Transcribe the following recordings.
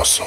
آسا.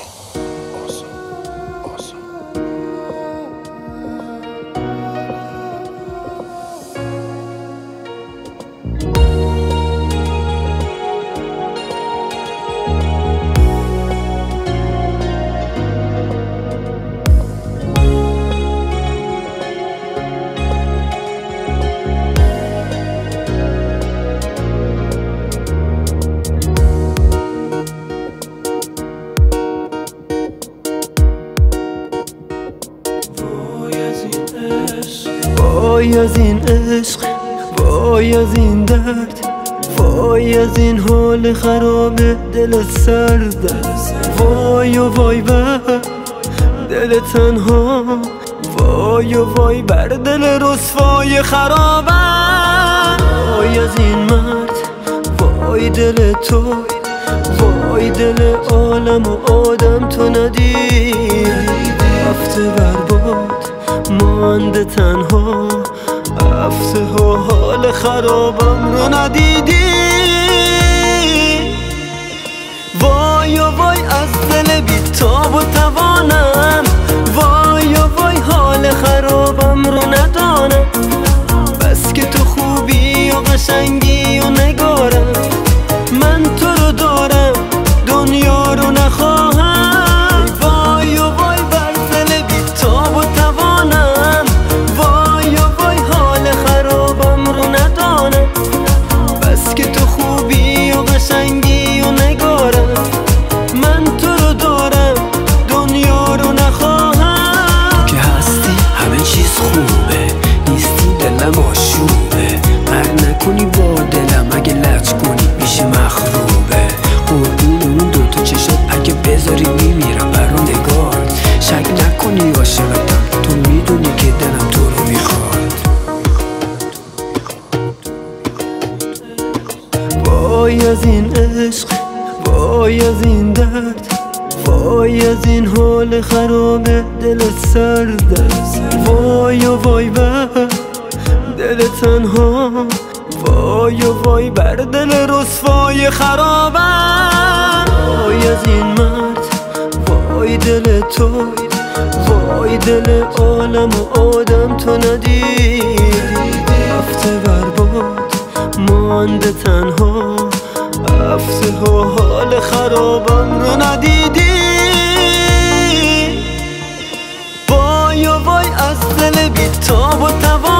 وای از این عشق، وای از این درد، وای از این حال خراب دل سرد. وای و وای بر دل تنها، وای و وای بر دل رسوای خرابم. وای از این مرد، وای دل تو، وای دل عالم و آدم تو ندیدی. رفته برباد مانده تنها، رفته و حال خرابم رو ندیدی. وای و وای از دل بی تاب و توانم، وای و وای حال خرابم رو ندانم. بس که تو خوبی و قشنگی و نگارم، من تو رو دارم دنیا رو نخواهم. وای و وای بر دل بی تاب و توانم، وای و وای حال خرابم رو ندانم. بس که تو خوبی و قشنگی و نگارم، من تو رو دارم دنیا رو نخواهم. که هستی همه چیز خوبه، نیستی دلم آشوبه. قهر نکنی با دلم، اگه لج کنی میشه مخروبه. قربون اون دوتا چشات اگه بذاری میمیرم برا نگارت. شک نکنی عاشقتم، تو میدونی که دلم تو رو میخواد. وای از این عشق، وای از این درد، وای از این حال خراب دل سرد. وای و وای بر دل تنها، وای و وای بر دل رسوای خرابم. وای از این مرد، وای دل تو، وای دل عالم و آدم تو ندیدی. رفته برباد مانده تنها، رفته و حال خرابم رو ندیدی. وای و وای از دل بی تاب و توان